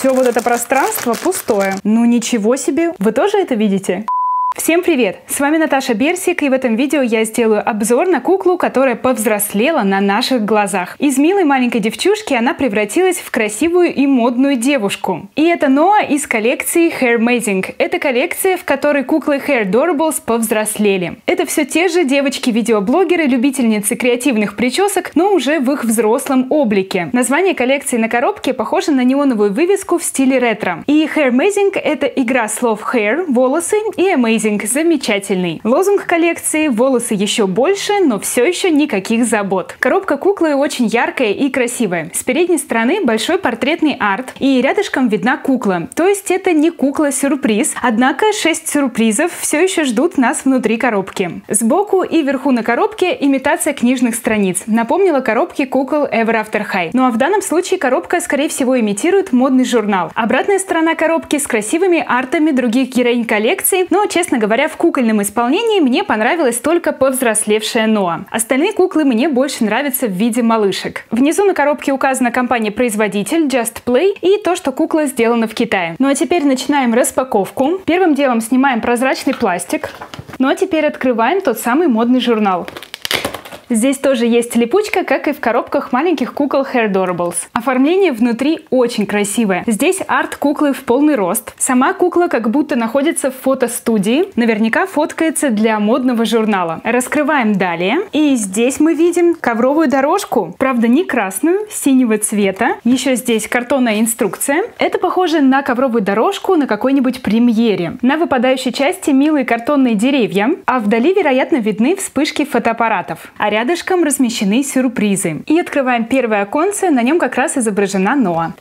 все вот это пространство пустое. Ну ничего себе, вы тоже это видите? Всем привет! С вами Наташа Берсик, и в этом видео я сделаю обзор на куклу, которая повзрослела на наших глазах. Из милой маленькой девчушки она превратилась в красивую и модную девушку. И это Ноа из коллекции Hairmazing. Это коллекция, в которой куклы Hairdurables повзрослели. Это все те же девочки-видеоблогеры, любительницы креативных причесок, но уже в их взрослом облике. Название коллекции на коробке похоже на неоновую вывеску в стиле ретро. И Hairmazing — это игра слов hair — волосы и amazing — замечательный. Лозунг коллекции — волосы еще больше, но все еще никаких забот. Коробка куклы очень яркая и красивая. С передней стороны большой портретный арт, и рядышком видна кукла. То есть это не кукла-сюрприз, однако 6 сюрпризов все еще ждут нас внутри коробки. Сбоку и вверху на коробке имитация книжных страниц. Напомнила коробки кукол Ever After High. Ну а в данном случае коробка, скорее всего, имитирует модный журнал. Обратная сторона коробки с красивыми артами других героинь коллекции, но, честно говоря, в кукольном исполнении мне понравилась только повзрослевшая Ноа. Остальные куклы мне больше нравятся в виде малышек. Внизу на коробке указана компания-производитель Just Play и то, что кукла сделана в Китае. Ну а теперь начинаем распаковку. Первым делом снимаем прозрачный пластик. Ну а теперь открываем тот самый модный журнал. Здесь тоже есть липучка, как и в коробках маленьких кукол Hairdurables. Оформление внутри очень красивое. Здесь арт куклы в полный рост. Сама кукла как будто находится в фотостудии. Наверняка фоткается для модного журнала. Раскрываем далее. И здесь мы видим ковровую дорожку. Правда, не красную, синего цвета. Еще здесь картонная инструкция. Это похоже на ковровую дорожку на какой-нибудь премьере. На выпадающей части милые картонные деревья, а вдали, вероятно, видны вспышки фотоаппаратов. А рядышком размещены сюрпризы. И открываем первое оконце, на нем как раз изображена Ноа.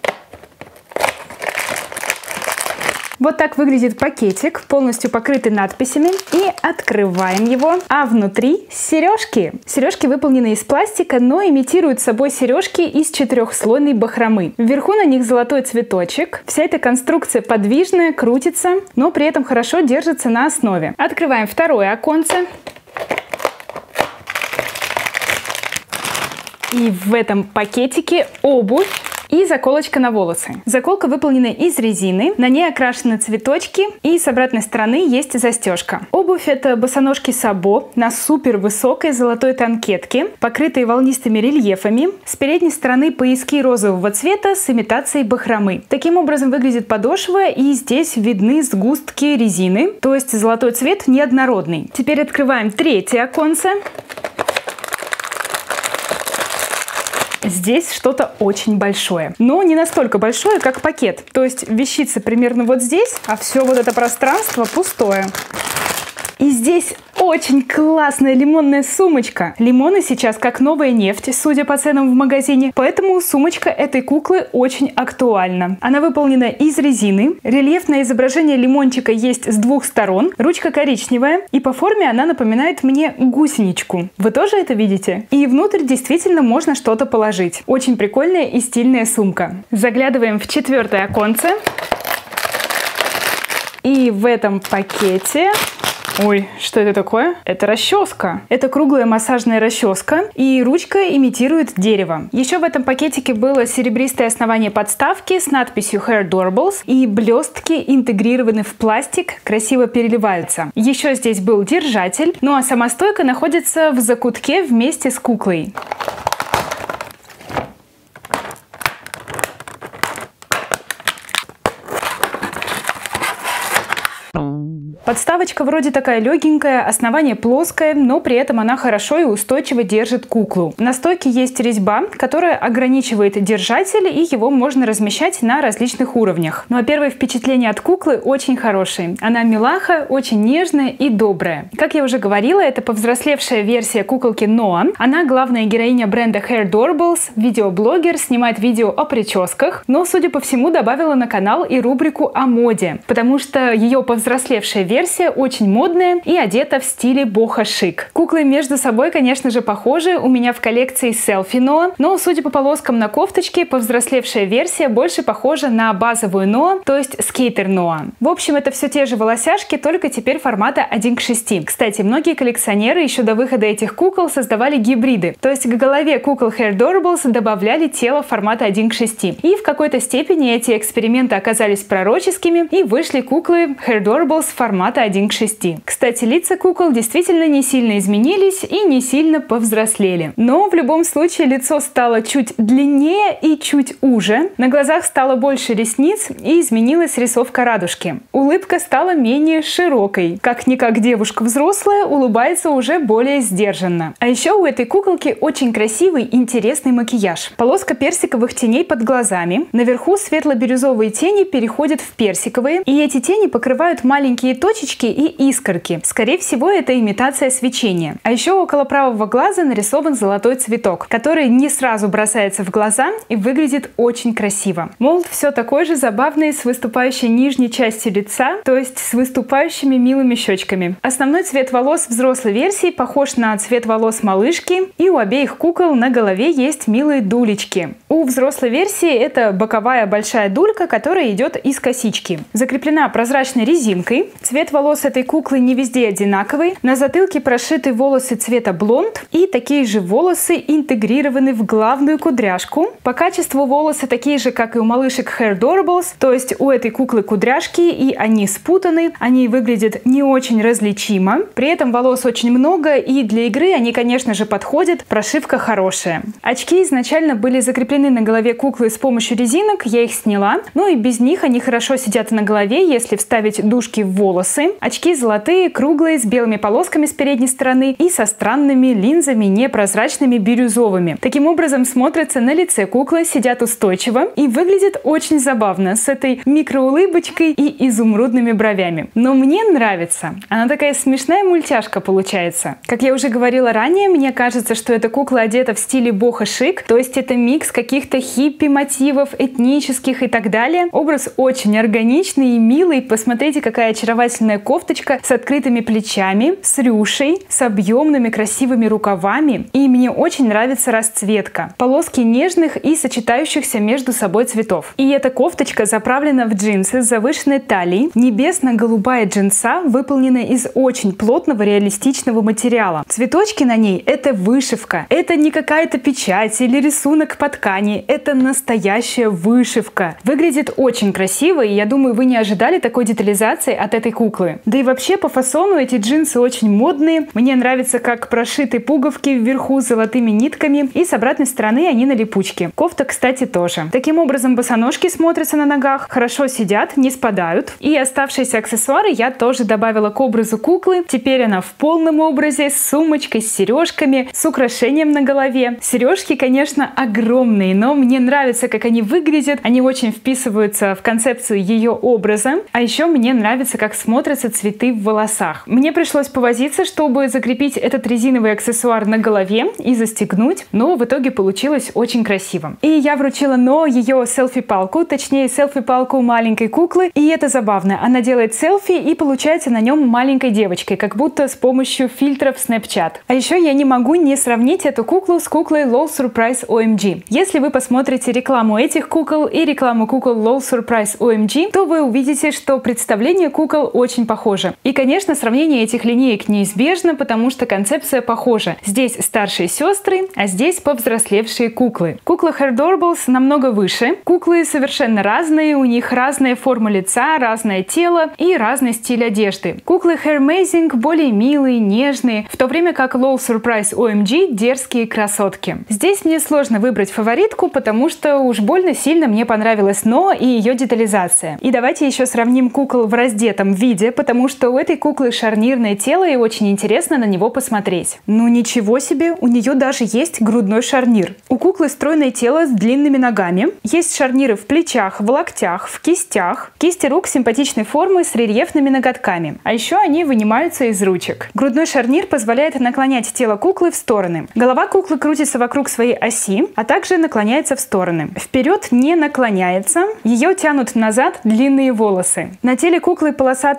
Вот так выглядит пакетик, полностью покрытый надписями. И открываем его. А внутри сережки. Сережки выполнены из пластика, но имитируют собой сережки из 4-слойной бахромы. Вверху на них золотой цветочек. Вся эта конструкция подвижная, крутится, но при этом хорошо держится на основе. Открываем второе оконце. И в этом пакетике обувь и заколочка на волосы. Заколка выполнена из резины, на ней окрашены цветочки, и с обратной стороны есть застежка. Обувь — это босоножки Сабо на супер высокой золотой танкетке, покрытые волнистыми рельефами. С передней стороны пояски розового цвета с имитацией бахромы. Таким образом выглядит подошва, и здесь видны сгустки резины, то есть золотой цвет неоднородный. Теперь открываем третье оконце. Здесь что-то очень большое, но не настолько большое, как пакет. То есть вещица примерно вот здесь, а все вот это пространство пустое. И здесь очень классная лимонная сумочка. Лимоны сейчас как новая нефть, судя по ценам в магазине, поэтому сумочка этой куклы очень актуальна. Она выполнена из резины, рельефное изображение лимончика есть с двух сторон, ручка коричневая, и по форме она напоминает мне гусеничку. Вы тоже это видите? И внутрь действительно можно что-то положить. Очень прикольная и стильная сумка. Заглядываем в четвертое оконце. И в этом пакете... Ой, что это такое? Это расческа. Это круглая массажная расческа, и ручка имитирует дерево. Еще в этом пакетике было серебристое основание подставки с надписью Hairdurables, и блестки интегрированы в пластик, красиво переливаются. Еще здесь был держатель, ну а сама стойка находится в закутке вместе с куклой. Подставочка вроде такая легенькая, основание плоское, но при этом она хорошо и устойчиво держит куклу. На стойке есть резьба, которая ограничивает держатель, и его можно размещать на различных уровнях. Ну а первое впечатление от куклы очень хорошее. Она милаха, очень нежная и добрая. Как я уже говорила, это повзрослевшая версия куколки Ноа. Она главная героиня бренда Hairdurables, видеоблогер, снимает видео о прическах, но, судя по всему, добавила на канал и рубрику о моде, потому что ее повзрослевшая версия, очень модная и одета в стиле бохо-шик. Куклы между собой, конечно же, похожи. У меня в коллекции селфи Ноа, но, судя по полоскам на кофточке, повзрослевшая версия больше похожа на базовую Ноа, то есть скейтер Ноа. В общем, это все те же волосяшки, только теперь формата 1:6. Кстати, многие коллекционеры еще до выхода этих кукол создавали гибриды, то есть к голове кукол Hairdorables добавляли тело формата 1:6. И в какой-то степени эти эксперименты оказались пророческими, и вышли куклы Hairdorables формата 1:6. Кстати, лица кукол действительно не сильно изменились и не сильно повзрослели. Но в любом случае лицо стало чуть длиннее и чуть уже, на глазах стало больше ресниц и изменилась рисовка радужки. Улыбка стала менее широкой. Как-никак девушка взрослая улыбается уже более сдержанно. А еще у этой куколки очень красивый, интересный макияж. Полоска персиковых теней под глазами. Наверху светло-бирюзовые тени переходят в персиковые, и эти тени покрывают маленькие точечки и искорки. Скорее всего, это имитация свечения. А еще около правого глаза нарисован золотой цветок, который не сразу бросается в глаза и выглядит очень красиво. Молд все такой же забавный, с выступающей нижней частью лица, то есть с выступающими милыми щечками. Основной цвет волос взрослой версии похож на цвет волос малышки, и у обеих кукол на голове есть милые дулечки. У взрослой версии это боковая большая дулька, которая идет из косички. Закреплена прозрачной резинкой. Цвет волос этой куклы не везде одинаковый. На затылке прошиты волосы цвета блонд, и такие же волосы интегрированы в главную кудряшку. По качеству волосы такие же, как и у малышек Hairdorables, то есть у этой куклы кудряшки, и они спутаны, они выглядят не очень различимо. При этом волос очень много, и для игры они, конечно же, подходят, прошивка хорошая. Очки изначально были закреплены на голове куклы с помощью резинок, я их сняла, ну и без них они хорошо сидят на голове, если вставить дужки в волосы. Очки золотые, круглые, с белыми полосками с передней стороны и со странными линзами, непрозрачными, бирюзовыми. Таким образом смотрятся на лице куклы, сидят устойчиво и выглядят очень забавно, с этой микроулыбочкой и изумрудными бровями. Но мне нравится. Она такая смешная мультяшка получается. Как я уже говорила ранее, мне кажется, что эта кукла одета в стиле бохо-шик, то есть это микс каких-то хиппи-мотивов, этнических и так далее. Образ очень органичный и милый. Посмотрите, какая очаровательная кофточка с открытыми плечами, с рюшей, с объемными красивыми рукавами. И мне очень нравится расцветка. Полоски нежных и сочетающихся между собой цветов. И эта кофточка заправлена в джинсы с завышенной талией. Небесно-голубая джинса выполнена из очень плотного реалистичного материала. Цветочки на ней — это вышивка. Это не какая-то печать или рисунок по ткани. Это настоящая вышивка. Выглядит очень красиво, и я думаю, вы не ожидали такой детализации от этой куклы. Да и вообще по фасону эти джинсы очень модные. Мне нравится, как прошиты пуговки вверху с золотыми нитками, и с обратной стороны они на липучке. Кофта, кстати, тоже. Таким образом, босоножки смотрятся на ногах, хорошо сидят, не спадают. И оставшиеся аксессуары я тоже добавила к образу куклы. Теперь она в полном образе, с сумочкой, с сережками, с украшением на голове. Сережки, конечно, огромные, но мне нравится, как они выглядят. Они очень вписываются в концепцию ее образа. А еще мне нравится, как смотрятся цветы в волосах. Мне пришлось повозиться, чтобы закрепить этот резиновый аксессуар на голове и застегнуть, но в итоге получилось очень красиво. И я вручила Ноа ее селфи-палку, точнее селфи-палку маленькой куклы, и это забавно. Она делает селфи и получается на нем маленькой девочкой, как будто с помощью фильтров Snapchat. А еще я не могу не сравнить эту куклу с куклой LOL Surprise OMG. Если вы посмотрите рекламу этих кукол и рекламу кукол LOL Surprise OMG, то вы увидите, что представление кукол очень похоже. И, конечно, сравнение этих линеек неизбежно, потому что концепция похожа. Здесь старшие сестры, а здесь повзрослевшие куклы. Кукла Hairdorables намного выше. Куклы совершенно разные, у них разная форма лица, разное тело и разный стиль одежды. Куклы Hairmazing более милые, нежные, в то время как LOL Surprise OMG дерзкие красотки. Здесь мне сложно выбрать фаворитку, потому что уж больно сильно мне понравилась Ноа и ее детализация. И давайте еще сравним кукол в раздетом виде, потому что у этой куклы шарнирное тело и очень интересно на него посмотреть. Ну ничего себе, у нее даже есть грудной шарнир. У куклы стройное тело с длинными ногами. Есть шарниры в плечах, в локтях, в кистях. Кисти рук симпатичной формы с рельефными ноготками. А еще они вынимаются из ручек. Грудной шарнир позволяет наклонять тело куклы в стороны. Голова куклы крутится вокруг своей оси, а также наклоняется в стороны. Вперед не наклоняется. Ее тянут назад длинные волосы. На теле куклы полосатые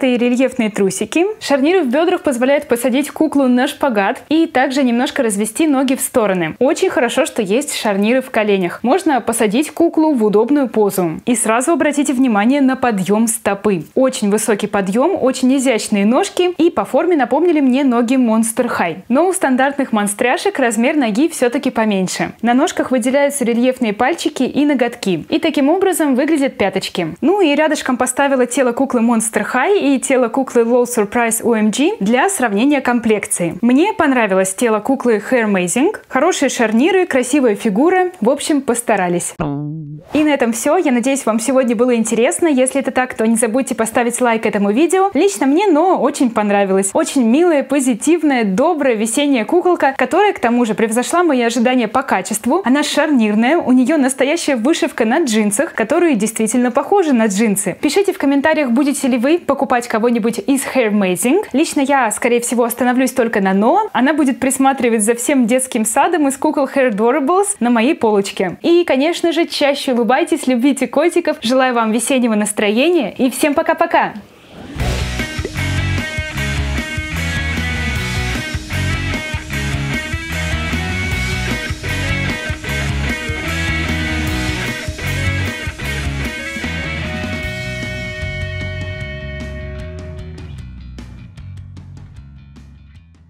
замысловатые рельефные трусики. Шарниры в бедрах позволяют посадить куклу на шпагат и также немножко развести ноги в стороны. Очень хорошо, что есть шарниры в коленях. Можно посадить куклу в удобную позу. И сразу обратите внимание на подъем стопы. Очень высокий подъем, очень изящные ножки и по форме напомнили мне ноги Monster High. Но у стандартных монстряшек размер ноги все-таки поменьше. На ножках выделяются рельефные пальчики и ноготки. И таким образом выглядят пяточки. Ну и рядышком поставила тело куклы Monster High и тело куклы Low Surprise OMG для сравнения комплекции. Мне понравилось тело куклы Hair Amazing. Хорошие шарниры, красивая фигура. В общем, постарались. И на этом все. Я надеюсь, вам сегодня было интересно. Если это так, то не забудьте поставить лайк этому видео. Лично мне, очень понравилось. Очень милая, позитивная, добрая, весенняя куколка, которая, к тому же, превзошла мои ожидания по качеству. Она шарнирная, у нее настоящая вышивка на джинсах, которые действительно похожи на джинсы. Пишите в комментариях, будете ли вы покупать кого-нибудь из Hair Amazing. Лично я, скорее всего, остановлюсь только на Ноа. Она будет присматривать за всем детским садом из кукол Hair Adorables на моей полочке. И, конечно же, чаще улыбайтесь, любите котиков. Желаю вам весеннего настроения и всем пока-пока!